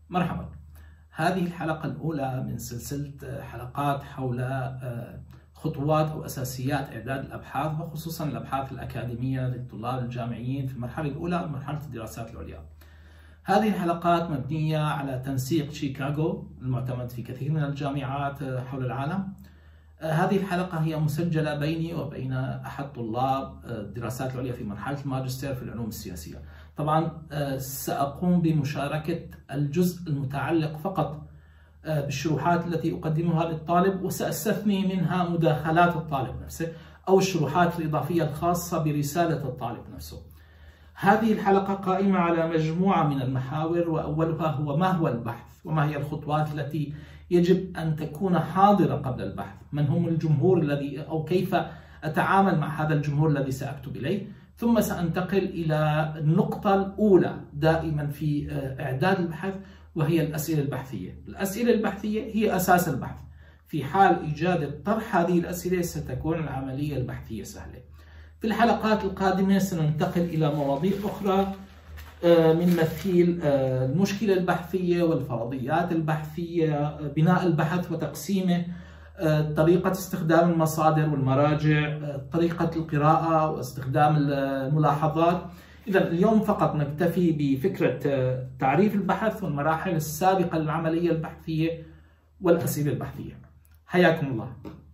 مرحبا. هذه الحلقة الأولى من سلسلة حلقات حول خطوات أو أساسيات إعداد الأبحاث، وخصوصا الأبحاث الأكاديمية للطلاب الجامعيين في المرحلة الأولى ومرحلة الدراسات العليا. هذه الحلقات مبنية على تنسيق شيكاغو المعتمد في كثير من الجامعات حول العالم. هذه الحلقة هي مسجلة بيني وبين أحد طلاب الدراسات العليا في مرحلة الماجستير في العلوم السياسية. طبعا سأقوم بمشاركة الجزء المتعلق فقط بالشروحات التي أقدمها للطالب، وسأستثني منها مداخلات الطالب نفسه أو الشروحات الإضافية الخاصة برسالة الطالب نفسه. هذه الحلقة قائمة على مجموعة من المحاور، وأولها هو ما هو البحث وما هي الخطوات التي يجب أن تكون حاضرة قبل البحث، من هم الجمهور الذي أو كيف أتعامل مع هذا الجمهور الذي سأكتب إليه. ثم سأنتقل إلى النقطة الأولى دائما في إعداد البحث، وهي الأسئلة البحثية. الأسئلة البحثية هي أساس البحث. في حال إيجاد طرح هذه الأسئلة ستكون العملية البحثية سهلة. في الحلقات القادمة سننتقل إلى مواضيع أخرى من مثيل المشكلة البحثية والفرضيات البحثية، بناء البحث وتقسيمه، طريقة استخدام المصادر والمراجع، طريقة القراءة واستخدام الملاحظات. إذا اليوم فقط نكتفي بفكرة تعريف البحث والمراحل السابقة للعملية البحثية والأسئلة البحثية. حياكم الله.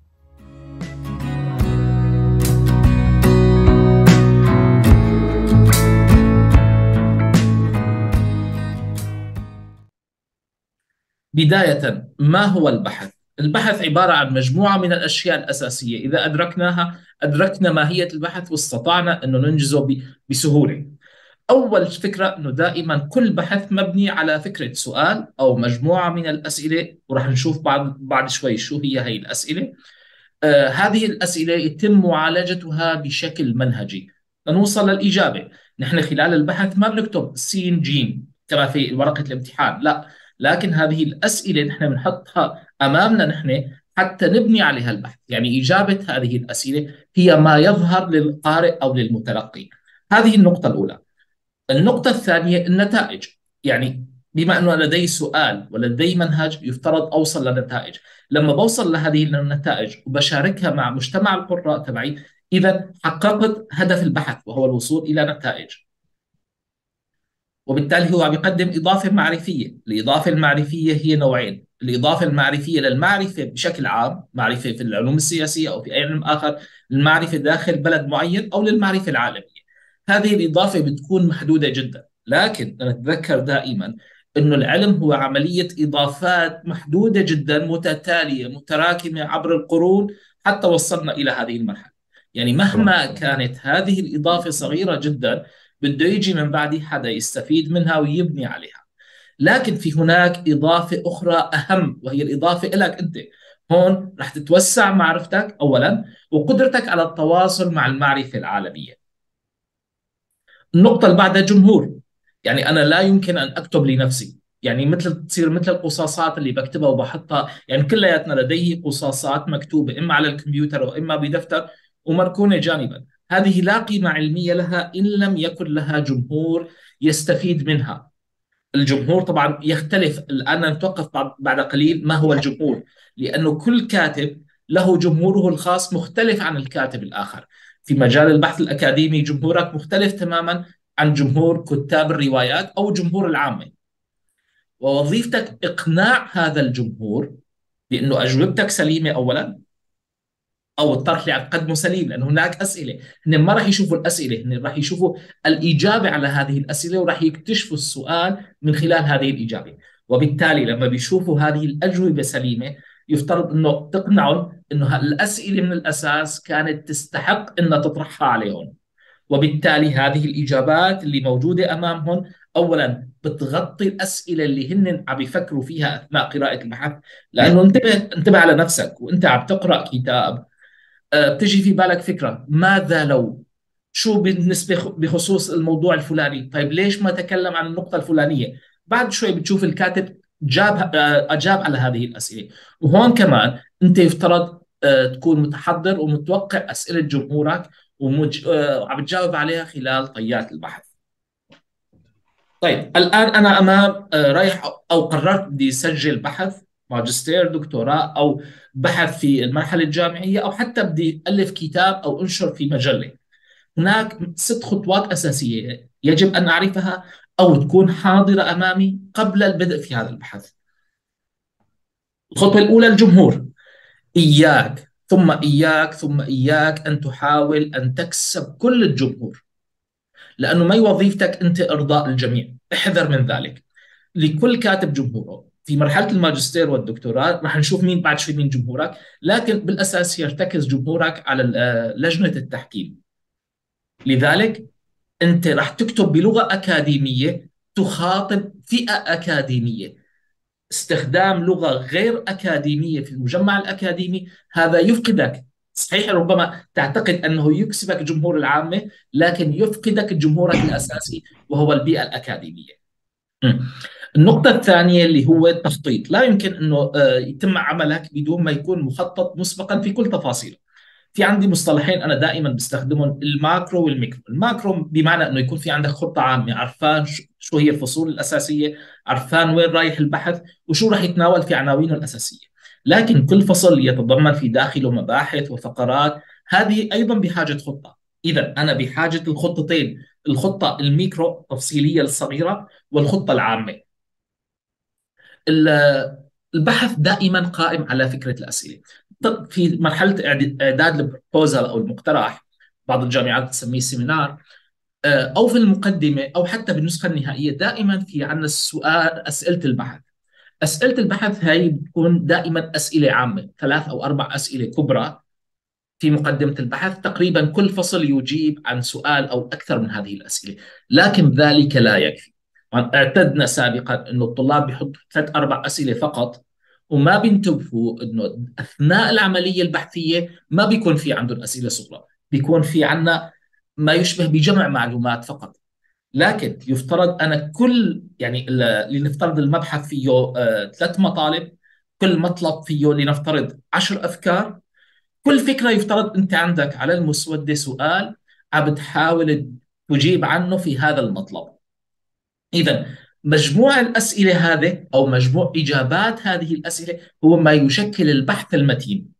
بداية، ما هو البحث؟ البحث عبارة عن مجموعة من الأشياء الأساسية، إذا أدركناها أدركنا ماهية البحث واستطعنا أنه ننجزه بسهولة. أول فكرة أنه دائما كل بحث مبني على فكرة سؤال أو مجموعة من الأسئلة، ورح نشوف بعد شوي شو هي الأسئلة. هذه الأسئلة يتم معالجتها بشكل منهجي لنوصل للإجابة. نحن خلال البحث ما بنكتب سين جيم كما في ورقة الامتحان، لا، لكن هذه الأسئلة نحن بنحطها أمامنا نحن حتى نبني عليها البحث. يعني إجابة هذه الأسئلة هي ما يظهر للقارئ أو للمتلقي. هذه النقطة الأولى. النقطة الثانية النتائج. يعني بما أنه لدي سؤال ولدي منهج يفترض أوصل لنتائج. لما بوصل لهذه النتائج وبشاركها مع مجتمع القراء تبعي، إذا حققت هدف البحث وهو الوصول إلى نتائج. وبالتالي هو عم يقدم إضافة معرفية. الإضافة المعرفية هي نوعين: الإضافة المعرفية للمعرفة بشكل عام، معرفة في العلوم السياسية أو في أي علم آخر، المعرفة داخل بلد معين، أو للمعرفة العالمية. هذه الإضافة بتكون محدودة جدا، لكن نتذكر دائما أنه العلم هو عملية إضافات محدودة جدا متتالية متراكمة عبر القرون حتى وصلنا إلى هذه المرحلة. يعني مهما كانت هذه الإضافة صغيرة جدا، بده يجي من بعد حدا يستفيد منها ويبني عليها. لكن في هناك إضافة أخرى أهم، وهي الإضافة إلك أنت. هون رح تتوسع معرفتك أولا، وقدرتك على التواصل مع المعرفة العالمية. النقطة اللي بعدها جمهور. يعني أنا لا يمكن أن أكتب لنفسي، يعني تصير مثل القصاصات اللي بكتبها وبحطها. يعني كلياتنا لديه قصاصات مكتوبة إما على الكمبيوتر وإما بدفتر ومركونة جانبا. هذه لا قيمة علمية لها إن لم يكن لها جمهور يستفيد منها. الجمهور طبعا يختلف. الآن نتوقف بعد قليل ما هو الجمهور، لأنه كل كاتب له جمهوره الخاص مختلف عن الكاتب الآخر. في مجال البحث الأكاديمي جمهورك مختلف تماما عن جمهور كتاب الروايات أو جمهور العامة، ووظيفتك إقناع هذا الجمهور بأنه أجوبتك سليمة أولا، او الطرح اللي عم تقدمه سليم، لانه هناك اسئله هن ما راح يشوفوا الاسئله، هن راح يشوفوا الاجابه على هذه الاسئله، وراح يكتشفوا السؤال من خلال هذه الاجابه. وبالتالي لما بيشوفوا هذه الاجوبه سليمه، يفترض انه تقنعهم انه الاسئله من الاساس كانت تستحق انها تطرحها عليهم. وبالتالي هذه الاجابات اللي موجوده امامهم اولا بتغطي الاسئله اللي هن عم يفكروا فيها اثناء قراءه البحث. لانه انتبه على نفسك وانت عم تقرا كتاب، بتجي في بالك فكرة: ماذا لو، شو بالنسبة بخصوص الموضوع الفلاني، طيب ليش ما تكلم عن النقطة الفلانية؟ بعد شوي بتشوف الكاتب أجاب على هذه الأسئلة. وهون كمان أنت يفترض تكون متحضر ومتوقع أسئلة جمهورك وعم تجاوب عليها خلال طيات البحث. طيب الآن أنا أمام رايح أو قررت بدي أسجل بحث ماجستير دكتوراه أو بحث في المرحلة الجامعية، أو حتى بدي ألف كتاب أو أنشر في مجلة. هناك 6 خطوات أساسية يجب أن أعرفها أو تكون حاضرة أمامي قبل البدء في هذا البحث. الخطوة الأولى: الجمهور. إياك ثم إياك ثم إياك أن تحاول أن تكسب كل الجمهور، لأنه ما هي وظيفتك أنت إرضاء الجميع. احذر من ذلك. لكل كاتب جمهوره. في مرحلة الماجستير والدكتوراه رح نشوف مين بعد شوي مين جمهورك، لكن بالأساس يرتكز جمهورك على لجنة التحكيم. لذلك أنت رح تكتب بلغة أكاديمية تخاطب فئة أكاديمية. استخدام لغة غير أكاديمية في المجمع الأكاديمي هذا يفقدك. صحيح ربما تعتقد أنه يكسبك جمهور العامة، لكن يفقدك جمهورك الأساسي وهو البيئة الأكاديمية. مم. النقطة الثانية اللي هو التخطيط. لا يمكن أنه يتم عملك بدون ما يكون مخطط مسبقا في كل تفاصيله. في عندي مصطلحين أنا دائما بستخدمهم: الماكرو والميكرو. الماكرو بمعنى أنه يكون في عندك خطة عامة، عرفان شو هي الفصول الأساسية، عرفان وين رايح البحث، وشو راح يتناول في عناوينه الأساسية. لكن كل فصل يتضمن في داخله مباحث وفقرات، هذه أيضا بحاجة خطة. إذا أنا بحاجة الخطتين: الخطة الميكرو التفصيلية الصغيرة، والخطة العامة. البحث دائما قائم على فكرة الأسئلة. في مرحلة إعداد البروبوزال أو المقترح، بعض الجامعات تسميه سيمينار، أو في المقدمة أو حتى بالنسخة النهائية، دائما في عندنا السؤال أسئلة البحث. أسئلة البحث هاي بتكون دائما أسئلة عامة، 3 أو 4 أسئلة كبرى في مقدمة البحث. تقريبا كل فصل يجيب عن سؤال أو أكثر من هذه الأسئلة، لكن ذلك لا يكفي. اعتدنا سابقا أنه الطلاب بيحطوا 3 أو 4 أسئلة فقط، وما بينتبهوا أنه أثناء العملية البحثية ما بيكون في عندهم أسئلة صغرى، بيكون في عنا ما يشبه بجمع معلومات فقط. لكن يفترض أنا كل يعني لنفترض المبحث فيه 3 مطالب، كل مطلب فيه لنفترض 10 أفكار. كل فكرة يفترض أنت عندك على المسودة سؤال عم بتحاول تجيب عنه في هذا المطلب. إذا مجموع الأسئلة هذه أو مجموع إجابات هذه الأسئلة هو ما يشكل البحث المتين.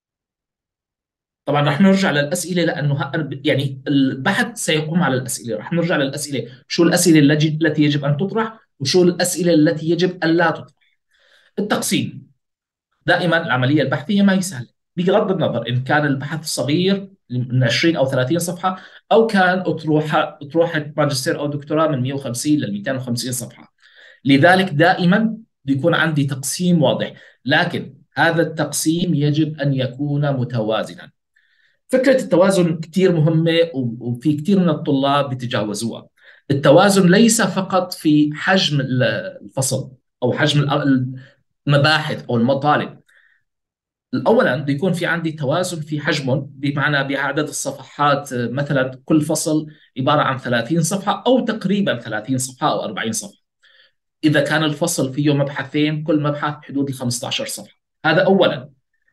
طبعا رح نرجع للأسئلة، لأنه يعني البحث سيقوم على الأسئلة. رح نرجع للأسئلة: شو الأسئلة التي يجب أن تطرح، وشو الأسئلة التي يجب أن لا تطرح. التقسيم. دائما العمليه البحثيه ما هي سهله، بغض النظر ان كان البحث صغير من 20 او 30 صفحه، او كان اطروحه ماجستير او دكتوراه من 150 ل 250 صفحه. لذلك دائما بيكون عندي تقسيم واضح، لكن هذا التقسيم يجب ان يكون متوازنا. فكره التوازن كثير مهمه، وفي كثير من الطلاب بيتجاوزوها. التوازن ليس فقط في حجم الفصل او حجم المباحث او المطالب. اولا بيكون في عندي توازن في حجمهم، بمعنى بعدد الصفحات. مثلا كل فصل عباره عن 30 صفحه او تقريبا 30 صفحه او 40 صفحه. اذا كان الفصل فيه مبحثين، كل مبحث بحدود ال 15 صفحه. هذا اولا.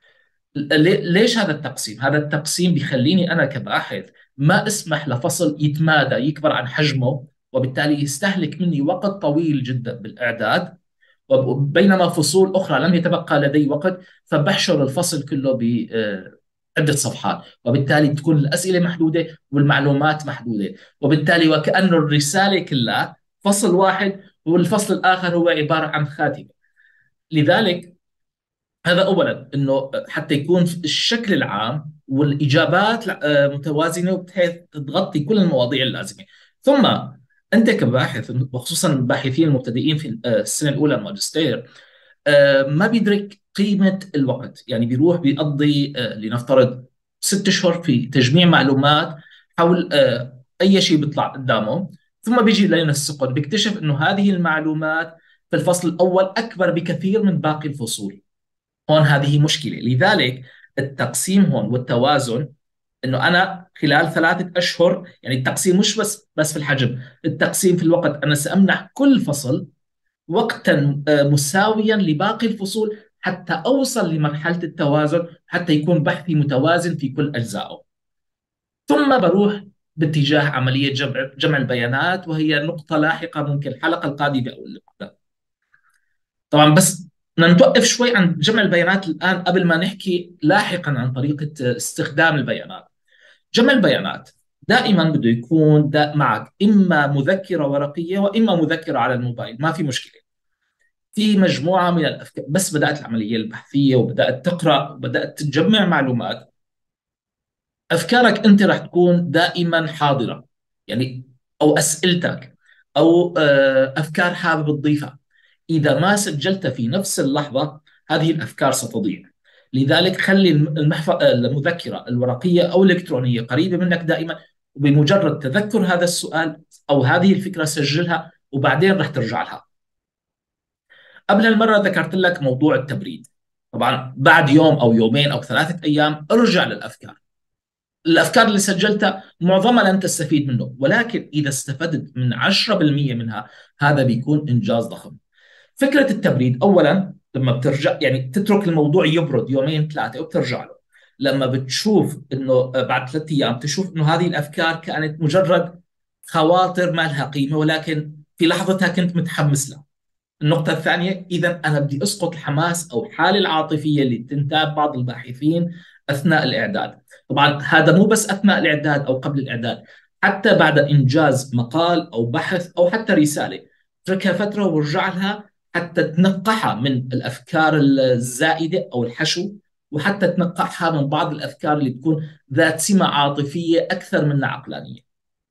ليش هذا التقسيم؟ هذا التقسيم بيخليني انا كباحث ما اسمح لفصل يتمادى يكبر عن حجمه، وبالتالي يستهلك مني وقت طويل جدا بالاعداد، بينما فصول أخرى لم يتبقى لدي وقت فبحشر الفصل كله بعدة صفحات، وبالتالي تكون الأسئلة محدودة والمعلومات محدودة، وبالتالي وكأنه الرسالة كلها فصل واحد، والفصل الآخر هو عبارة عن خاتمة. لذلك هذا أولا، أنه حتى يكون الشكل العام والإجابات متوازنة بحيث تغطي كل المواضيع اللازمة. ثم أنت كباحث، وخصوصا الباحثين المبتدئين في السنة الأولى الماجستير، ما بيدرك قيمة الوقت. يعني بيروح بيقضي لنفترض 6 أشهر في تجميع معلومات حول أي شيء بيطلع قدامه، ثم بيجي لينسقهم بيكتشف أنه هذه المعلومات في الفصل الأول أكبر بكثير من باقي الفصول. هون هذه مشكلة. لذلك التقسيم هون والتوازن، انه انا خلال 3 اشهر، يعني التقسيم مش بس في الحجم، التقسيم في الوقت. انا سامنح كل فصل وقتا مساويا لباقي الفصول حتى اوصل لمرحله التوازن، حتى يكون بحثي متوازن في كل اجزائه. ثم بروح باتجاه عملية جمع البيانات، وهي نقطة لاحقة ممكن الحلقة القادمة أو اللي بعدها. طبعا بس بدنا نتوقف شوي عن جمع البيانات الآن قبل ما نحكي لاحقا عن طريقة استخدام البيانات. جمع البيانات دائما بده يكون معك إما مذكرة ورقية وإما مذكرة على الموبايل، ما في مشكلة. في مجموعة من الأفكار، بس بدأت العملية البحثية وبدأت تقرأ وبدأت تجمع معلومات، أفكارك أنت راح تكون دائما حاضرة. يعني أو أسئلتك أو أفكار حابب تضيفها، إذا ما سجلت في نفس اللحظة هذه الأفكار ستضيع. لذلك خلي المذكرة الورقية أو الإلكترونية قريبة منك دائما، وبمجرد تذكر هذا السؤال أو هذه الفكرة سجلها وبعدين رح ترجع لها. قبل المرة ذكرت لك موضوع التبريد. طبعا بعد يوم أو يومين أو 3 أيام ارجع للأفكار. الأفكار اللي سجلتها معظمها لن تستفيد منه، ولكن إذا استفدت من 10% منها هذا بيكون إنجاز ضخم. فكرة التبريد، أولا لما بترجع يعني تترك الموضوع يبرد يومين 3 وبترجع له. لما بتشوف إنه بعد 3 أيام تشوف إنه هذه الأفكار كانت مجرد خواطر ما لها قيمة، ولكن في لحظتها كنت متحمس لها. النقطة الثانية، إذا أنا بدي أسقط الحماس أو الحالة العاطفية اللي تنتاب بعض الباحثين أثناء الإعداد. طبعا هذا مو بس أثناء الإعداد أو قبل الإعداد، حتى بعد إنجاز مقال أو بحث أو حتى رسالة، اتركها فترة وارجع لها حتى تنقحها من الأفكار الزائدة أو الحشو، وحتى تنقحها من بعض الأفكار اللي تكون ذات سمة عاطفية أكثر منها عقلانية.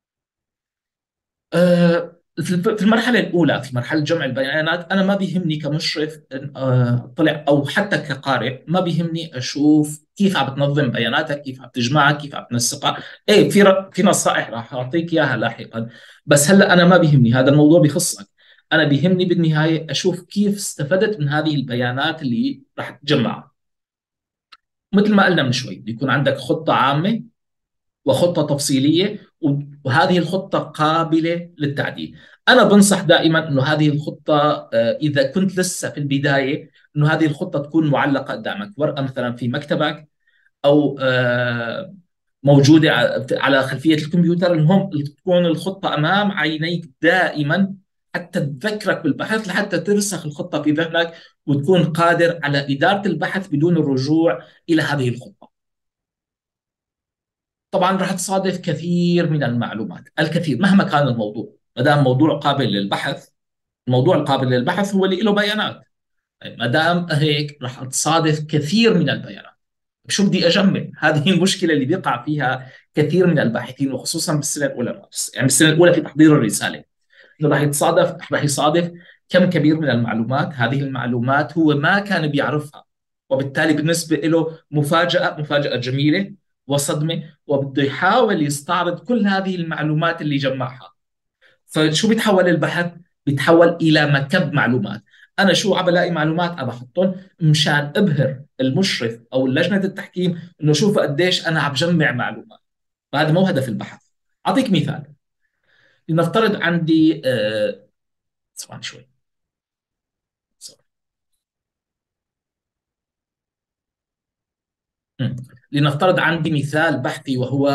في المرحلة الأولى، في مرحلة جمع البيانات، أنا ما بيهمني كمشرف طلع أو حتى كقارئ، ما بيهمني أشوف كيف عم بتنظم بياناتك، كيف عم تجمعها، كيف عم تنسقها. إيه، في نصائح راح أعطيك إياها لاحقا، بس هلا أنا ما بيهمني هذا الموضوع، بيخصك. أنا بيهمني بالنهاية أشوف كيف استفدت من هذه البيانات اللي راح تجمعها. مثل ما قلنا من شوي، بيكون عندك خطة عامة وخطة تفصيلية، وهذه الخطة قابلة للتعديل. أنا بنصح دائما أنه هذه الخطة إذا كنت لسه في البداية، أنه هذه الخطة تكون معلقة قدامك ورقة مثلا في مكتبك، أو موجودة على خلفية الكمبيوتر. المهم تكون الخطة أمام عينيك دائما حتى تذكرك بالبحث، لحتى ترسخ الخطة في ذهنك وتكون قادر على إدارة البحث بدون الرجوع إلى هذه الخطة. طبعا راح تصادف كثير من المعلومات، الكثير مهما كان الموضوع، ما دام موضوع قابل للبحث. الموضوع القابل للبحث هو اللي له بيانات. ما دام هيك راح تصادف كثير من البيانات. شو بدي اجمع؟ هذه المشكله اللي بيقع فيها كثير من الباحثين، وخصوصا بالسنه الاولى، يعني بالسنه الاولى في تحضير الرساله، انه راح يصادف كم كبير من المعلومات. هذه المعلومات هو ما كان بيعرفها، وبالتالي بالنسبة له مفاجأة جميلة وصدمة، وبده يحاول يستعرض كل هذه المعلومات اللي جمعها. فشو بيتحول البحث؟ بيتحول إلى مكب معلومات. أنا شو عم بلاقي معلومات عم بحطهم مشان أبهر المشرف أو لجنة التحكيم إنه شوفوا قديش أنا عم بجمع معلومات. فهذا مو هدف البحث. أعطيك مثال. لنفترض عندي ثواني شوي. مم. لنفترض عندي مثال بحثي، وهو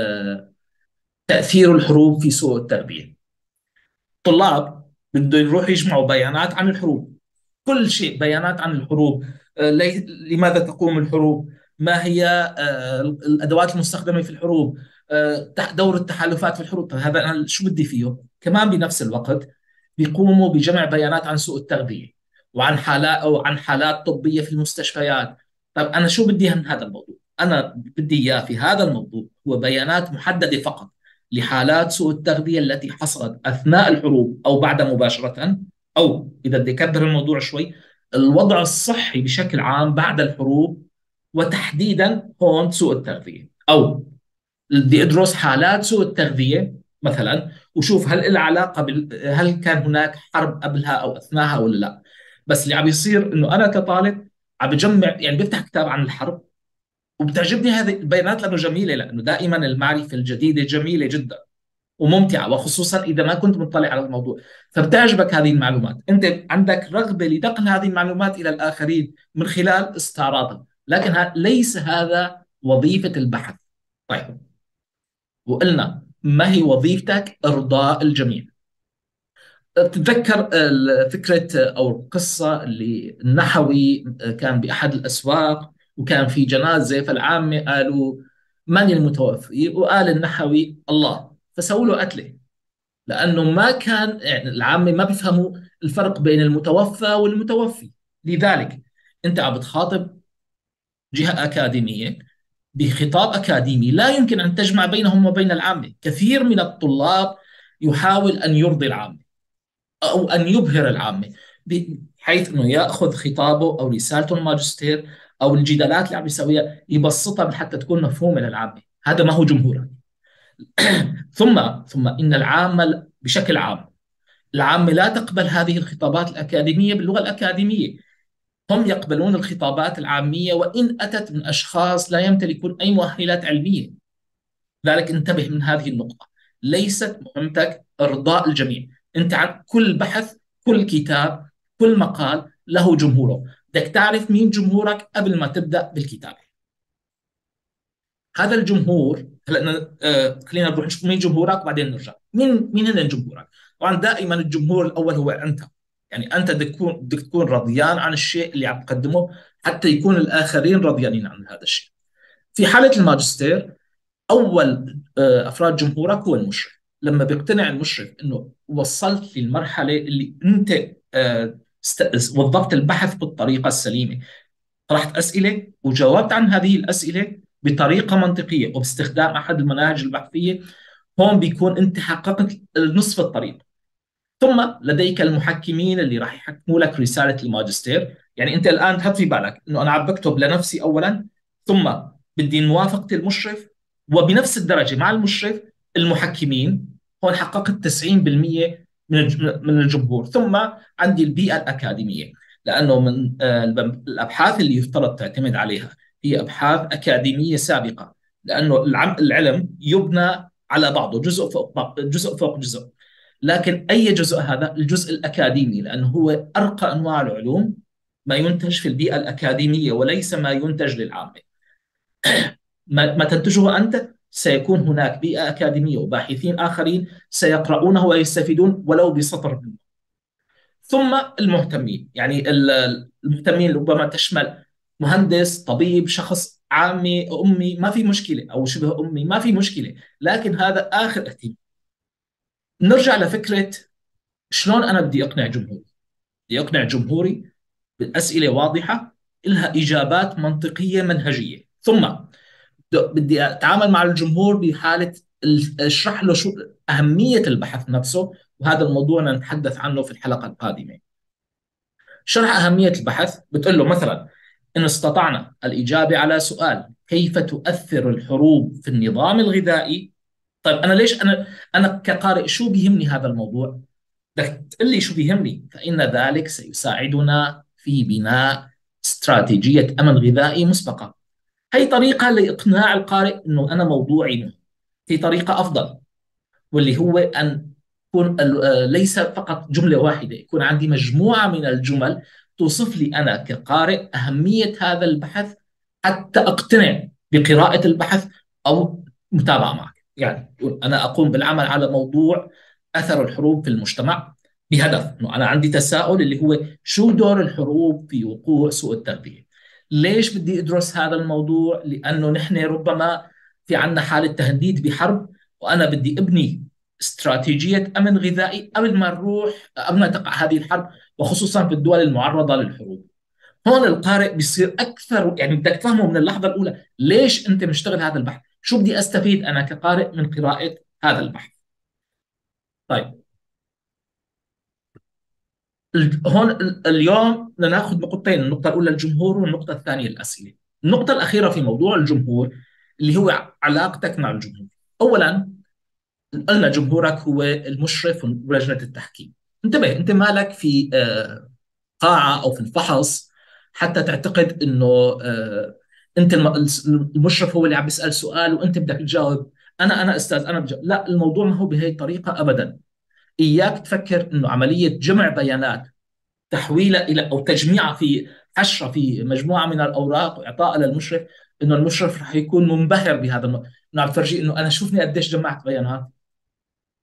تأثير الحروب في سوء التربية. طلاب بده يروحوا يجمعوا بيانات عن الحروب، كل شيء بيانات عن الحروب. لماذا تقوم الحروب؟ ما هي الأدوات المستخدمة في الحروب؟ دور التحالفات في الحروب. طيب هذا أنا شو بدي فيه؟ كمان بنفس الوقت بيقوموا بجمع بيانات عن سوء التغذية، وعن حالات أو عن حالات طبية في المستشفيات. طيب أنا شو بدي من هذا الموضوع؟ أنا بدي إياه في هذا الموضوع هو بيانات محددة فقط لحالات سوء التغذية التي حصلت أثناء الحروب أو بعد مباشرة، أو إذا بدي أكبر الموضوع شوي، الوضع الصحي بشكل عام بعد الحروب، وتحديدا هون سوء التغذية. أو بدي أدرس حالات سوء التغذية مثلا، وشوف هل العلاقة هل كان هناك حرب قبلها أو أثناءها ولا لا. بس اللي عم يصير إنه أنا كطالب عم بجمع، يعني بفتح كتاب عن الحرب وبتعجبني هذه البيانات لأنه جميلة، لأنه دائما المعرفة الجديدة جميلة جدا وممتعة، وخصوصا إذا ما كنت مطلع على الموضوع. فبتعجبك هذه المعلومات، أنت عندك رغبة لنقل هذه المعلومات إلى الآخرين من خلال استعراضها، لكن ليس هذا وظيفة البحث. طيب، وقلنا ما هي وظيفتك إرضاء الجميع. تتذكر فكرة أو القصة اللي النحوي كان بأحد الأسواق وكان في جنازة، فالعامة قالوا من المتوفي؟ وقال النحوي الله، فسووا له قتله، لأنه ما كان يعني العامة ما بيفهموا الفرق بين المتوفى والمتوفي. لذلك أنت عم بتخاطب جهة أكاديمية بخطاب أكاديمي، لا يمكن أن تجمع بينهم وبين العامة. كثير من الطلاب يحاول أن يرضي العامة أو أن يبهر العامة، بحيث أنه يأخذ خطابه أو رسالته الماجستير أو الجدالات اللي عم يسويها يبسطها حتى تكون مفهومة للعامة. هذا ما هو جمهورك. ثم إن العامة بشكل عام، العامة لا تقبل هذه الخطابات الأكاديمية باللغة الأكاديمية. هم يقبلون الخطابات العامية وإن أتت من أشخاص لا يمتلكون أي مؤهلات علمية. لذلك انتبه من هذه النقطة. ليست مهمتك إرضاء الجميع. أنت عن كل بحث، كل كتاب، كل مقال له جمهوره. بدك تعرف مين جمهورك قبل ما تبدأ بالكتابة. هذا الجمهور هلا خلينا نروح نشوف مين جمهورك وبعدين نرجع. مين هن جمهورك؟ طبعا دائما الجمهور الاول هو انت. يعني انت بدك تكون رضيان عن الشيء اللي عم تقدمه حتى يكون الاخرين رضيانين عن هذا الشيء. في حاله الماجستير، اول افراد جمهورك هو المشرف. لما بيقتنع المشرف انه وصلت للمرحله اللي انت وظفت البحث بالطريقه السليمه، طرحت أسئلة وجاوبت عن هذه الأسئلة بطريقة منطقية وباستخدام أحد المناهج البحثية، هون بيكون أنت حققت نصف الطريق. ثم لديك المحكمين اللي راح يحكموا لك رسالة الماجستير. يعني أنت الآن تحط في بالك أنه أنا عم بكتب لنفسي أولا، ثم بدي موافقة المشرف، وبنفس الدرجة مع المشرف المحكمين. هون حققت 90% من الجمهور. ثم عندي البيئة الأكاديمية، لأنه من الأبحاث اللي يفترض تعتمد عليها هي أبحاث أكاديمية سابقة، لأنه العلم يبنى على بعضه، جزء فوق جزء فوق جزء. لكن أي جزء؟ هذا الجزء الأكاديمي، لأنه هو أرقى أنواع العلوم، ما ينتج في البيئة الأكاديمية وليس ما ينتج للعامة. ما تنتجه أنت سيكون هناك بيئة أكاديمية وباحثين آخرين سيقرؤونه ويستفيدون ولو بسطر منه. ثم المهتمين، يعني المهتمين ربما تشمل مهندس، طبيب، شخص عامي أمي ما في مشكلة، أو شبه أمي ما في مشكلة، لكن هذا آخر اهتمام. نرجع لفكرة شلون أنا بدي أقنع جمهوري. بدي أقنع جمهوري بأسئلة واضحة لها إجابات منطقية منهجية. ثم بدي أتعامل مع الجمهور بحالة اشرح له شو أهمية البحث نفسه، وهذا الموضوع نتحدث عنه في الحلقة القادمة. شرح أهمية البحث بتقول له مثلا إن استطعنا الإجابة على سؤال كيف تؤثر الحروب في النظام الغذائي. طيب أنا ليش أنا كقارئ شو بيهمني هذا الموضوع؟ بدك تقول لي شو بيهمني، فإن ذلك سيساعدنا في بناء استراتيجية أمن غذائي مسبقة. هي طريقة لإقناع القارئ إنه أنا موضوعي مهم. في طريقة أفضل، واللي هو أن يكون ليس فقط جملة واحدة، يكون عندي مجموعة من الجمل توصف لي أنا كقارئ أهمية هذا البحث حتى أقتنع بقراءة البحث أو متابعة معك. يعني أنا أقوم بالعمل على موضوع أثر الحروب في المجتمع، بهدف أنه أنا عندي تساؤل اللي هو شو دور الحروب في وقوع سوء التغذية. ليش بدي أدرس هذا الموضوع؟ لأنه نحن ربما في عنا حالة تهديد بحرب، وأنا بدي أبني استراتيجية أمن غذائي قبل ما تقع هذه الحرب، وخصوصا في الدول المعرضة للحروب. هون القارئ بيصير أكثر، يعني بدك تفهمه من اللحظة الأولى ليش أنت مشتغل هذا البحث، شو بدي أستفيد أنا كقارئ من قراءة هذا البحث. طيب، هون اليوم بدنا ناخذ نقطتين، النقطة الأولى الجمهور والنقطة الثانية الأسئلة. النقطة الأخيرة في موضوع الجمهور اللي هو علاقتك مع الجمهور. أولا قلنا جمهورك هو المشرف ولجنة التحكيم. انتبه، انت مالك في قاعة او في الفحص حتى تعتقد انه انت المشرف هو اللي عم بيسأل سؤال وانت بدك تجاوب. انا استاذ، انا بجاوب. لا، الموضوع ما هو بهي الطريقة ابدا. اياك تفكر انه عملية جمع بيانات، تحويلها الى او تجميعها في حشرة في مجموعة من الاوراق واعطائها للمشرف، انه المشرف رح يكون منبهر بهذا انه عم تفرجيه انه انا شوفني قديش جمعت بيانات.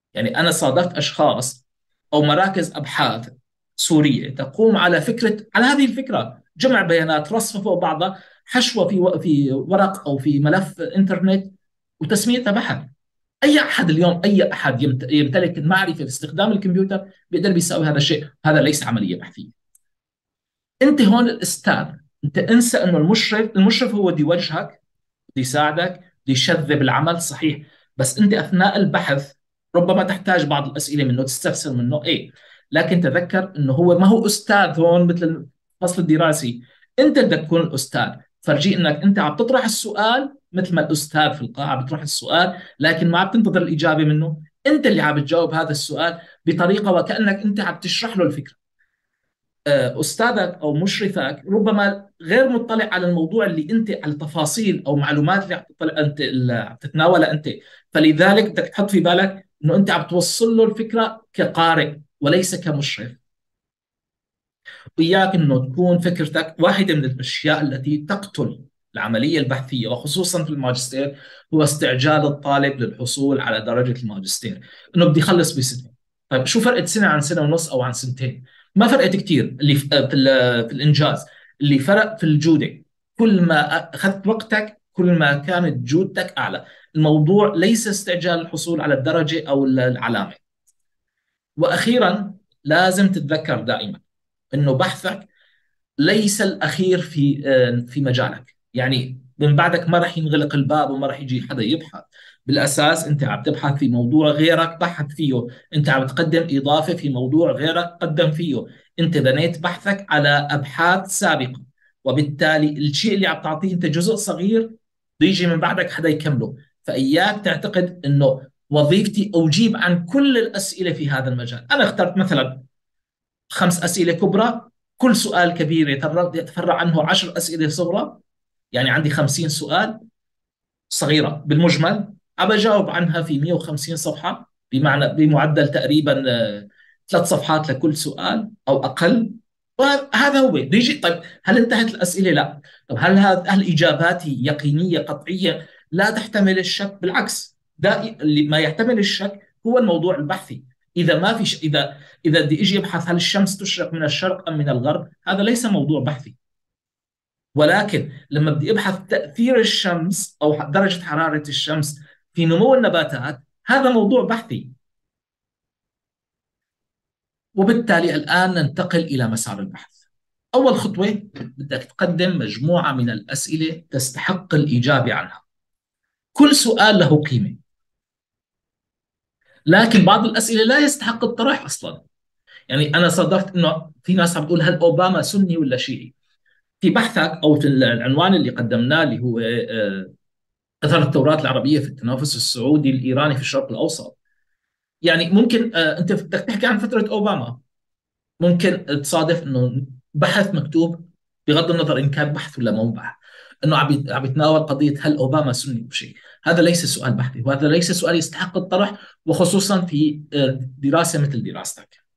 يعني أنا صادفت أشخاص أو مراكز أبحاث سورية تقوم على على هذه الفكرة: جمع بيانات، رصفة فوق بعضها، حشوة في ورق أو في ملف إنترنت، وتسميتها بحث. أي أحد اليوم، أي أحد يمتلك المعرفة في استخدام الكمبيوتر بيقدر بيساوي هذا الشيء. هذا ليس عملية بحثية. أنت هون الأستاذ، أنت انسى أنه المشرف هو بده يوجهك، بده يساعدك، بده يشذب العمل صحيح. بس انت اثناء البحث ربما تحتاج بعض الاسئله منه، تستفسر منه، ايه. لكن تذكر انه هو ما هو استاذ هون مثل الفصل الدراسي. انت بدك تكون الاستاذ، فرجي انك انت عم تطرح السؤال مثل ما الاستاذ في القاعه بيطرح السؤال، لكن ما عم تنتظر الاجابه منه. انت اللي عم تجاوب هذا السؤال بطريقه وكانك انت عم تشرح له الفكره. استاذك او مشرفك ربما غير مطلع على الموضوع اللي انت، على التفاصيل او معلومات اللي عم تطلع انت، اللي عم تتناولها انت. فلذلك بدك تحط في بالك انه انت عم توصل له الفكره كقارئ وليس كمشرف. وإياك أنه تكون فكرتك واحدة من الأشياء التي تقتل العملية البحثية، وخصوصا في الماجستير، هو استعجال الطالب للحصول على درجة الماجستير، أنه بدي أخلص بسنة. طيب شو فرقت سنة عن سنة ونص أو عن سنتين؟ ما فرقت كثير اللي في الإنجاز. اللي فرق في الجودة. كل ما أخذت وقتك كل ما كانت جودتك أعلى. الموضوع ليس استعجال الحصول على الدرجة أو العلامة. وأخيرا، لازم تتذكر دائما انه بحثك ليس الاخير في مجالك. يعني من بعدك ما راح ينغلق الباب وما راح يجي حدا يبحث. بالاساس انت عم تبحث في موضوع غيرك بحث فيه، انت عم تقدم اضافه في موضوع غيرك قدم فيه. انت بنيت بحثك على ابحاث سابقه، وبالتالي الشيء اللي عم تعطيه انت جزء صغير، بده يجي من بعدك حدا يكمله. فاياك تعتقد انه وظيفتي اجيب عن كل الاسئله في هذا المجال. انا اخترت مثلا 5 أسئلة كبرى، كل سؤال كبير يتفرع عنه 10 أسئلة صغرى، يعني عندي 50 سؤال صغيرة بالمجمل، أبى أجاوب عنها في 150 صفحة، بمعنى بمعدل تقريبا 3 صفحات لكل سؤال أو أقل. وهذا هو بيجي. طيب هل انتهت الأسئلة؟ لا. طب هل إجاباتي يقينية قطعية لا تحتمل الشك؟ بالعكس، اللي ما يحتمل الشك هو الموضوع البحثي. إذا ما في إذا بدي أجي أبحث هل الشمس تشرق من الشرق أم من الغرب، هذا ليس موضوع بحثي. ولكن لما بدي ابحث تاثير الشمس او درجه حراره الشمس في نمو النباتات، هذا موضوع بحثي. وبالتالي الان ننتقل الى مسار البحث. اول خطوه، بدك تقدم مجموعه من الاسئله تستحق الاجابه عنها. كل سؤال له قيمه، لكن بعض الاسئله لا يستحق الطرح اصلا. يعني انا صادفت انه في ناس عم تقول هل اوباما سني ولا شيعي. في بحثك او في العنوان اللي قدمناه اللي هو أثر التوراة العربية في التنافس السعودي الإيراني في الشرق الأوسط، يعني ممكن أنت بدك تحكي عن فترة أوباما، ممكن تصادف أنه بحث مكتوب، بغض النظر إن كان بحث ولا مو بحث، أنه عم يتناول قضية هل أوباما سني أو شيء. هذا ليس سؤال بحثي، وهذا ليس سؤال يستحق الطرح، وخصوصا في دراسة مثل دراستك.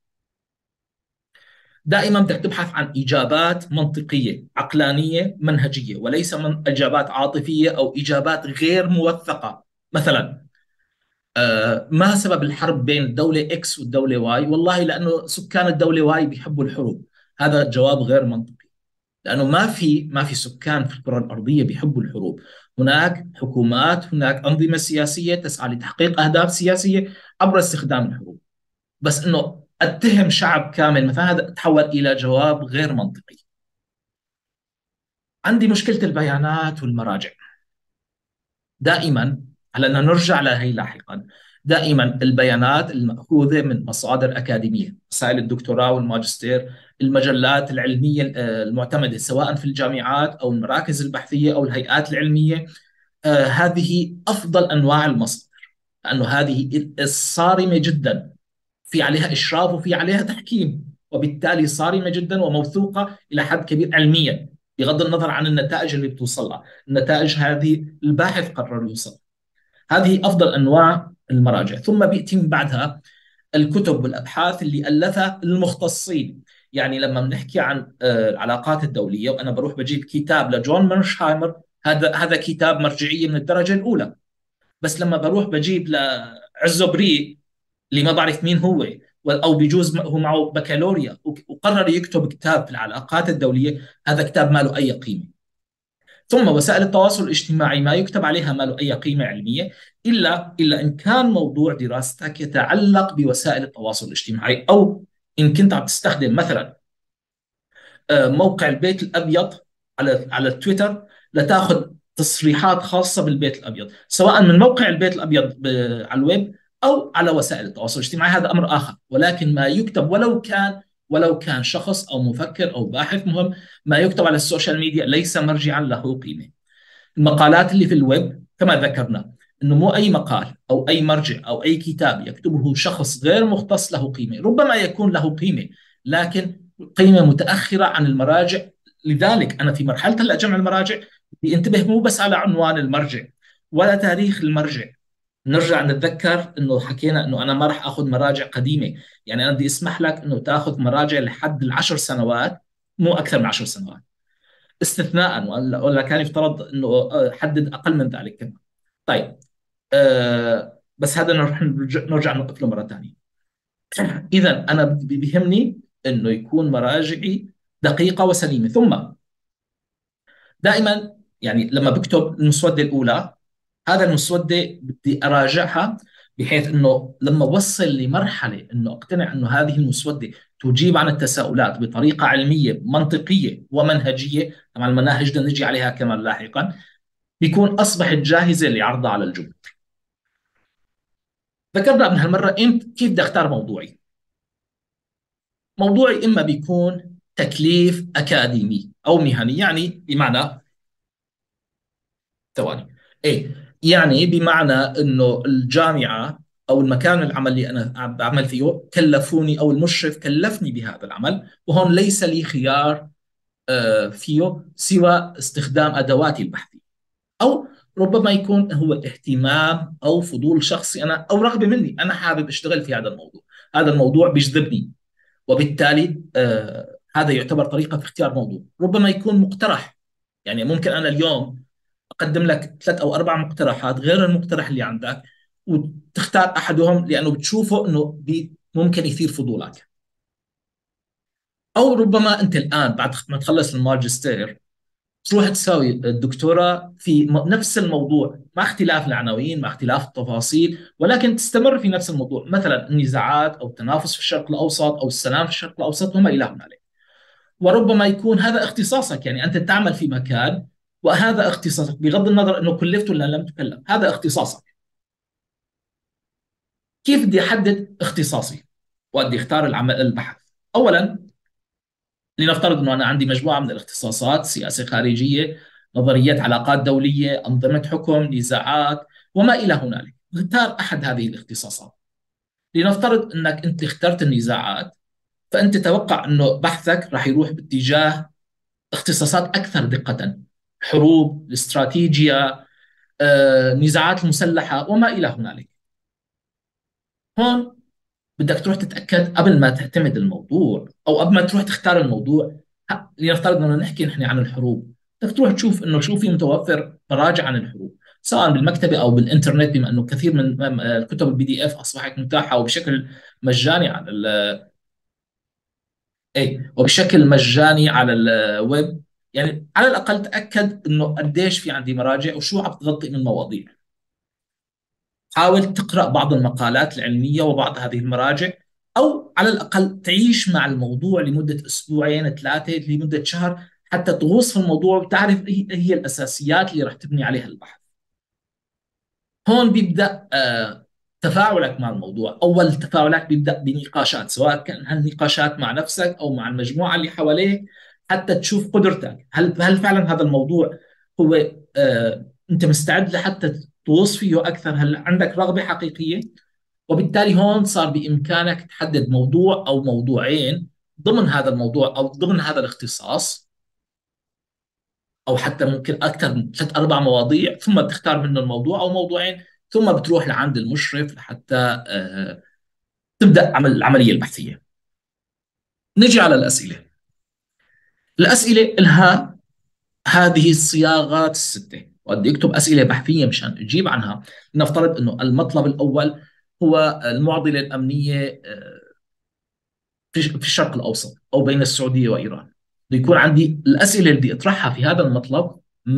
دائما بدك تبحث عن إجابات منطقية عقلانية منهجية، وليس من إجابات عاطفية أو إجابات غير موثقة. مثلا ما سبب الحرب بين الدولة إكس والدولة واي؟ والله لأنه سكان الدولة واي بيحبوا الحروب. هذا جواب غير منطقي، لأنه ما في سكان في الكرة الأرضية بيحبوا الحروب. هناك حكومات، هناك أنظمة سياسية تسعى لتحقيق أهداف سياسية عبر استخدام الحروب. بس إنه اتهم شعب كامل مثلا، هذا تحول الى جواب غير منطقي. عندي مشكله البيانات والمراجع. دائما، هلا بدنا نرجع لهي لاحقا. دائما البيانات المأخوذة من مصادر أكاديمية، رسائل الدكتوراه والماجستير، المجلات العلمية المعتمدة سواء في الجامعات أو المراكز البحثية أو الهيئات العلمية، هذه أفضل أنواع المصادر، لأنه هذه الصارمة جدا، في عليها إشراف وفي عليها تحكيم، وبالتالي صارمة جدا وموثوقة إلى حد كبير علميا، بغض النظر عن النتائج اللي بتوصلها. النتائج هذه الباحث قرر يوصل. هذه أفضل أنواع المراجع. ثم بيأتي من بعدها الكتب والأبحاث اللي ألفها المختصين. يعني لما بنحكي عن العلاقات الدولية، وأنا بروح بجيب كتاب لجون ميرشهايمر، هذا كتاب مرجعية من الدرجة الأولى. بس لما بروح بجيب لعزوبري اللي ما بعرف مين هو، او بيجوز هو معه بكالوريا وقرر يكتب كتاب في العلاقات الدوليه، هذا كتاب ما له اي قيمه. ثم وسائل التواصل الاجتماعي ما يكتب عليها ما له اي قيمه علميه، الا ان كان موضوع دراستك يتعلق بوسائل التواصل الاجتماعي، او ان كنت عم تستخدم مثلا موقع البيت الابيض على التويتر لتاخذ تصريحات خاصه بالبيت الابيض، سواء من موقع البيت الابيض على الويب او على وسائل التواصل الاجتماعي، هذا امر اخر. ولكن ما يكتب ولو كان شخص او مفكر او باحث مهم، ما يكتب على السوشيال ميديا ليس مرجعا له قيمه. المقالات اللي في الويب كما ذكرنا، انه مو اي مقال او اي مرجع او اي كتاب يكتبه شخص غير مختص له قيمه، ربما يكون له قيمه لكن قيمه متاخره عن المراجع. لذلك انا في مرحله هلا جمع المراجع بدي انتبه مو بس على عنوان المرجع ولا تاريخ المرجع. نرجع نتذكر انه حكينا انه انا ما راح اخذ مراجع قديمه، يعني انا بدي اسمح لك انه تاخذ مراجع لحد ال10 سنوات، مو اكثر من 10 سنوات استثناء، ولا كان يفترض انه حدد اقل من ذلك كمان. طيب بس هذا نرجع نوقف له مره ثانيه. اذا انا بيهمني انه يكون مراجعي دقيقه وسليمه. ثم دائما يعني لما بكتب المسوده الاولى، هذا المسوده بدي اراجعها بحيث انه لما اوصل لمرحله انه اقتنع انه هذه المسوده تجيب عن التساؤلات بطريقه علميه منطقيه ومنهجيه، طبعا المناهج بدنا نجي عليها كمان لاحقا، بيكون اصبحت جاهزه لعرضها على الجمهور. ذكرنا من هالمره كيف بدي اختار موضوعي. موضوعي اما بيكون تكليف اكاديمي او مهني، يعني بمعنى ثواني ايه يعني بمعنى انه الجامعه او المكان العمل اللي انا بعمل فيه كلفوني، او المشرف كلفني بهذا العمل، وهون ليس لي خيار فيه سوى استخدام ادواتي البحثيه. او ربما يكون هو اهتمام او فضول شخصي انا، او رغبه مني، انا حابب اشتغل في هذا الموضوع، هذا الموضوع بيجذبني، وبالتالي هذا يعتبر طريقه في اختيار موضوع. ربما يكون مقترح، يعني ممكن انا اليوم اقدم لك 3 او 4 مقترحات غير المقترح اللي عندك، وتختار احدهم لانه بتشوفه انه ممكن يثير فضولك. او ربما انت الان بعد ما تخلص الماجستير تروح تساوي الدكتوراه في نفس الموضوع، مع اختلاف العناوين، مع اختلاف التفاصيل، ولكن تستمر في نفس الموضوع، مثلا النزاعات او التنافس في الشرق الاوسط او السلام في الشرق الاوسط وما الى هنالك. وربما يكون هذا اختصاصك، يعني انت تعمل في مكان وهذا اختصاصك، بغض النظر انه كلفت ولا لم تكلف، هذا اختصاصك. كيف بدي احدد اختصاصي وادي اختار البحث؟ اولا لنفترض انه انا عندي مجموعه من الاختصاصات: سياسه خارجيه، نظريات علاقات دوليه، انظمه حكم، نزاعات وما الى هنالك. اختار احد هذه الاختصاصات. لنفترض انك انت اخترت النزاعات، فانت توقع انه بحثك راح يروح باتجاه اختصاصات اكثر دقه: حروب، الاستراتيجيا، النزاعات المسلحه وما الى هنالك. هون بدك تروح تتاكد قبل ما تعتمد الموضوع، او قبل ما تروح تختار الموضوع. لنفترض انه نحكي نحن عن الحروب، بدك تروح تشوف انه شو في متوفر مراجع عن الحروب، سواء بالمكتبه او بالانترنت، بما انه كثير من الكتب PDF اصبحت متاحه وبشكل مجاني على وبشكل مجاني على الويب. يعني على الاقل تاكد انه قديش في عندي مراجع وشو عم تغطي من مواضيع. حاول تقرأ بعض المقالات العلمية وبعض هذه المراجع، أو على الأقل تعيش مع الموضوع لمدة أسبوعين 3 لمدة شهر، حتى تغوص في الموضوع وتعرف إيه هي الأساسيات اللي راح تبني عليها البحث. هون بيبدأ تفاعلك مع الموضوع. أول تفاعلك بيبدأ بنقاشات، سواء كان هالنقاشات مع نفسك أو مع المجموعة اللي حواليك، حتى تشوف قدرتك. هل فعلا هذا الموضوع هو أنت مستعد لحتى تغوص فيه أكثر؟ هل عندك رغبة حقيقية؟ وبالتالي هون صار بإمكانك تحدد موضوع أو موضوعين ضمن هذا الموضوع أو ضمن هذا الاختصاص، أو حتى ممكن أكثر من 3 4 مواضيع، ثم بتختار منه الموضوع أو موضوعين، ثم بتروح لعند المشرف لحتى تبدأ العملية البحثية. نجي على الأسئلة. الأسئلة لها هذه الصياغات ال6، وبدي أكتب أسئلة بحثية مشان أجيب عنها. نفترض أنه المطلب الأول هو المعضلة الأمنية في الشرق الأوسط أو بين السعودية وإيران. بده يكون عندي الأسئلة اللي بدي أطرحها في هذا المطلب: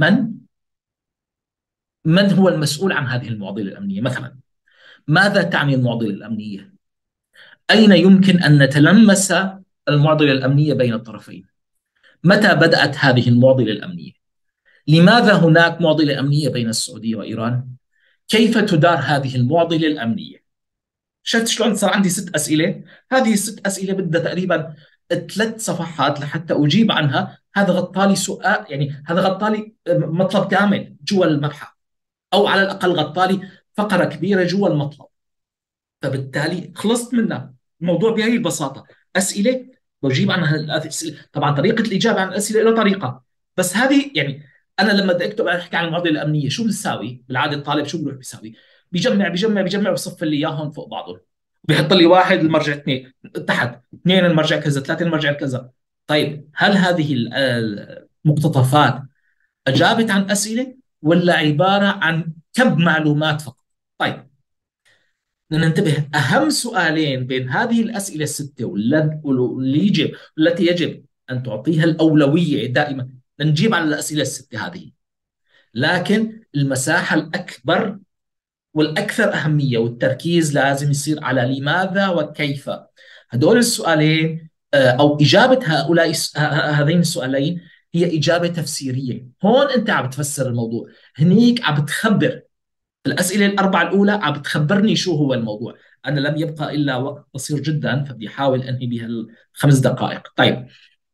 من هو المسؤول عن هذه المعضلة الأمنية؟ مثلا، ماذا تعني المعضلة الأمنية؟ أين يمكن أن نتلمس المعضلة الأمنية بين الطرفين؟ متى بدأت هذه المعضلة الأمنية؟ لماذا هناك معضلة أمنية بين السعودية وإيران؟ كيف تدار هذه المعضلة الأمنية؟ شفت شلون صار عندي 6 أسئلة؟ هذه ال6 أسئلة بدها تقريبا 3 صفحات لحتى أجيب عنها. هذا غطالي سؤال، يعني هذا غطالي مطلب كامل جوا المبحث، أو على الأقل غطالي فقرة كبيرة جوا المطلب. فبالتالي خلصت منها. الموضوع بهي البساطة: أسئلة بجيب عنها الأسئلة. طبعا طريقة الإجابة عن الأسئلة له طريقة، بس هذه يعني أنا لما بدي أكتب أحكي عن المعضلة الأمنية شو بتساوي؟ بالعادة الطالب شو بيروح بيساوي؟ بيجمع ويصف لي إياهم فوق بعضهم، بيحط لي واحد المرجع اثنين تحت، اثنين المرجع كذا، ثلاثة المرجع كذا. طيب هل هذه المقتطفات أجابت عن أسئلة ولا عبارة عن كم معلومات فقط؟ طيب بدنا ننتبه أهم سؤالين بين هذه الأسئلة ال6 والتي يجب أن تعطيها الأولوية دائما. نجيب على الأسئلة ال6 هذه، لكن المساحة الأكبر والأكثر أهمية والتركيز لازم يصير على لماذا وكيف. هدول السؤالين أو إجابة هذين السؤالين هي إجابة تفسيرية. هون أنت عم تفسر الموضوع، هنيك عم بتخبر. الأسئلة ال4 الأولى عم بتخبرني شو هو الموضوع. أنا لم يبقى إلا وقت قصير جدا، فبدي أحاول أنهي بها ال5 دقائق. طيب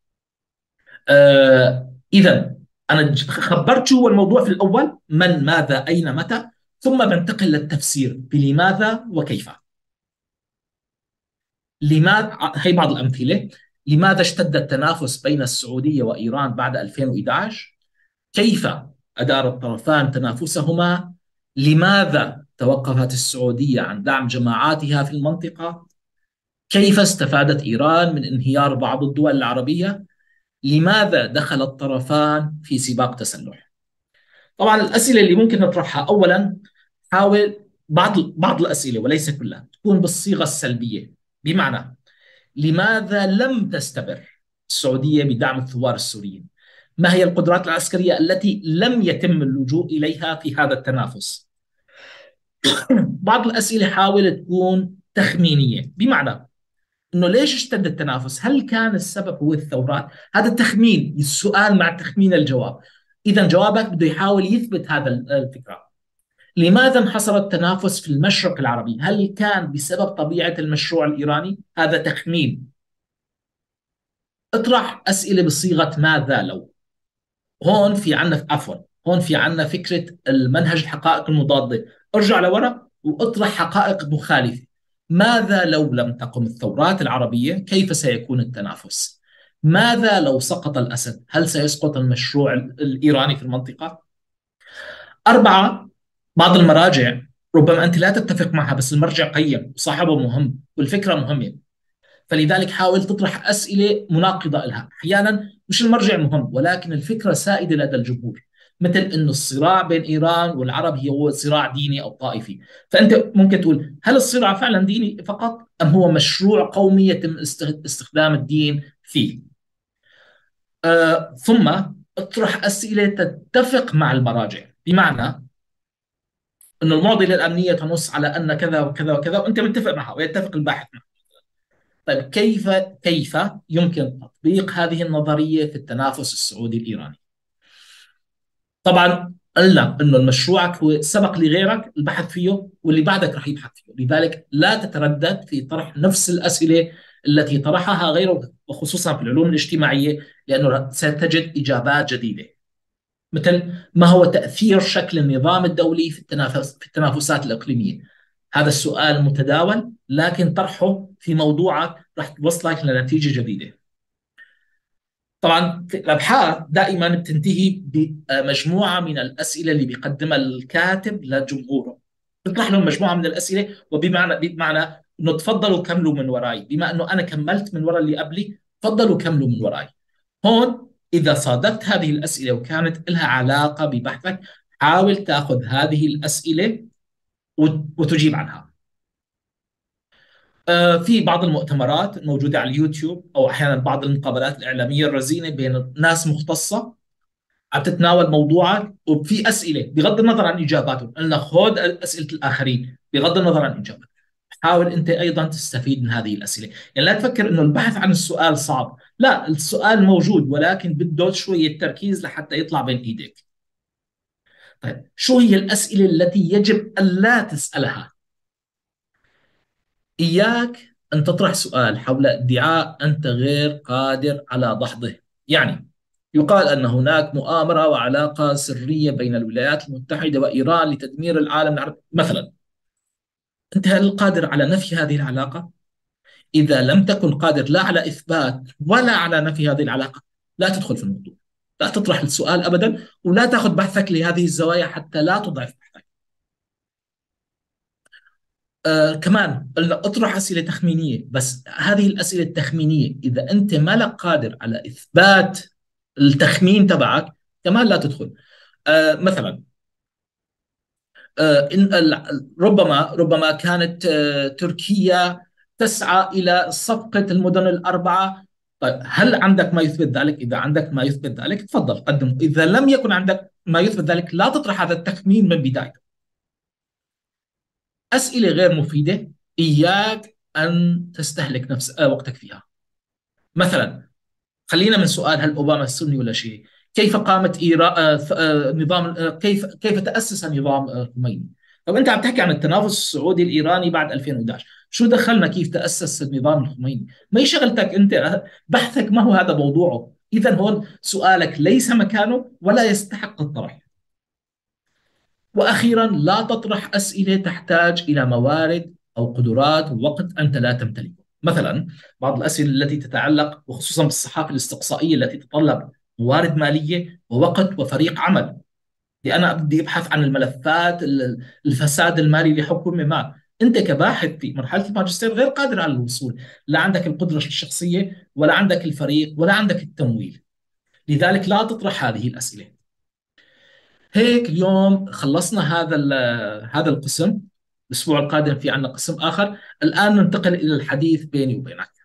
إذا أنا خبرت شو هو الموضوع في الأول: من، ماذا، أين، متى. ثم بنتقل للتفسير بلماذا وكيف. لماذا؟ هي بعض الأمثلة: لماذا اشتد التنافس بين السعودية وإيران بعد 2011؟ كيف أدار الطرفان تنافسهما؟ لماذا توقفت السعودية عن دعم جماعاتها في المنطقة؟ كيف استفادت إيران من انهيار بعض الدول العربية؟ لماذا دخل الطرفان في سباق تسلح؟ طبعا الأسئلة اللي ممكن نطرحها: أولا، حاول بعض الأسئلة وليس كلها تكون بالصيغة السلبية، بمعنى: لماذا لم تستمر السعودية بدعم الثوار السوريين؟ ما هي القدرات العسكرية التي لم يتم اللجوء إليها في هذا التنافس؟ بعض الأسئلة حاول تكون تخمينية، بمعنى انه ليش اشتد التنافس؟ هل كان السبب هو الثورات؟ هذا التخمين، السؤال مع تخمين الجواب. اذا جوابك بده يحاول يثبت هذا الفكره. لماذا انحصر التنافس في المشرق العربي؟ هل كان بسبب طبيعه المشروع الايراني؟ هذا تخمين. اطرح اسئله بصيغه ماذا لو. هون في عنا فكره المنهج الحقائق المضاده. ارجع لورا واطرح حقائق مخالفه. ماذا لو لم تقم الثورات العربية؟ كيف سيكون التنافس؟ ماذا لو سقط الأسد؟ هل سيسقط المشروع الإيراني في المنطقة؟ 4، بعض المراجع ربما أنت لا تتفق معها، بس المرجع قيم وصاحبه مهم والفكرة مهمة، فلذلك حاول تطرح أسئلة مناقضة لها. أحيانا مش المرجع مهم، ولكن الفكرة سائدة لدى الجمهور، مثل أنه الصراع بين إيران والعرب هو صراع ديني أو طائفي. فأنت ممكن تقول: هل الصراع فعلا ديني فقط أم هو مشروع قومي يتم استخدام الدين فيه؟ ثم اطرح أسئلة تتفق مع المراجع، بمعنى أن المعضلة الأمنية تنص على أن كذا وكذا وكذا، وأنت متفق معها ويتفق الباحث معها. طيب كيف يمكن تطبيق هذه النظرية في التنافس السعودي الإيراني؟ طبعا قلنا انه المشروعك هو سبق لغيرك البحث فيه واللي بعدك رح يبحث فيه، لذلك لا تتردد في طرح نفس الأسئلة التي طرحها غيره، وخصوصا في العلوم الاجتماعية، لأنه ستجد إجابات جديدة. مثل: ما هو تأثير شكل النظام الدولي في التنافسات الإقليمية؟ هذا السؤال متداول، لكن طرحه في موضوعك رح توصلك لنتيجة جديدة. طبعا الابحاث دائما بتنتهي بمجموعه من الاسئله اللي بيقدمها الكاتب لجمهوره. بيطرح لهم مجموعه من الاسئله، بمعنى انه تفضلوا كملوا من وراي، بما انه انا كملت من وراء اللي قبلي، تفضلوا كملوا من وراي. هون اذا صادفت هذه الاسئله وكانت لها علاقه ببحثك، حاول تاخذ هذه الاسئله وتجيب عنها. في بعض المؤتمرات موجودة على اليوتيوب، أو أحيانا بعض المقابلات الإعلامية الرزينة بين ناس مختصة عم تتناول موضوعك، وفي أسئلة بغض النظر عن إجاباتهم، قلنا خذ أسئلة الآخرين بغض النظر عن إجاباتهم. حاول أنت أيضا تستفيد من هذه الأسئلة. يعني لا تفكر أنه البحث عن السؤال صعب، لا، السؤال موجود ولكن بده شوية تركيز لحتى يطلع بين إيديك. طيب، شو هي الأسئلة التي يجب ألا تسألها؟ إياك أن تطرح سؤال حول ادعاء أنت غير قادر على دحضه. يعني يقال أن هناك مؤامرة وعلاقة سرية بين الولايات المتحدة وإيران لتدمير العالم العربي مثلا. أنت هل قادر على نفي هذه العلاقة؟ إذا لم تكن قادر لا على إثبات ولا على نفي هذه العلاقة، لا تدخل في الموضوع، لا تطرح السؤال أبدا، ولا تأخذ بحثك لهذه الزوايا حتى لا تضعف بحثك. كمان اطرح أسئلة تخمينية، بس هذه الأسئلة التخمينية إذا أنت ما لك قادر على إثبات التخمين تبعك كمان لا تدخل. مثلا ربما كانت تركيا تسعى إلى صفقة المدن الأربعة. طيب، هل عندك ما يثبت ذلك؟ إذا عندك ما يثبت ذلك تفضل قدمه، إذا لم يكن عندك ما يثبت ذلك لا تطرح هذا التخمين من بداية. أسئلة غير مفيدة إياك أن تستهلك نفس وقتك فيها. مثلا خلينا من سؤال هل أوباما سني ولا شيعي؟ كيف قامت إيران نظام كيف تأسس نظام خميني؟ طب أنت عم تحكي عن التنافس السعودي الإيراني بعد 2011، شو دخلنا كيف تأسس النظام الخميني؟ ما هي شغلتك أنت، بحثك ما هو هذا موضوعه، إذا هون سؤالك ليس مكانه ولا يستحق الطرح. وأخيرا، لا تطرح أسئلة تحتاج إلى موارد أو قدرات ووقت أنت لا تمتلكه. مثلا بعض الأسئلة التي تتعلق وخصوصا بالصحافة الاستقصائية التي تتطلب موارد مالية ووقت وفريق عمل. دي أنا بدي أبحث عن الملفات الفساد المالي لحكومة ما، أنت كباحث في مرحلة الماجستير غير قادر على الوصول، لا عندك القدرة الشخصية ولا عندك الفريق ولا عندك التمويل، لذلك لا تطرح هذه الأسئلة. هيك اليوم خلصنا هذا القسم. الأسبوع القادم في عندنا قسم آخر. الآن ننتقل إلى الحديث بيني وبينك.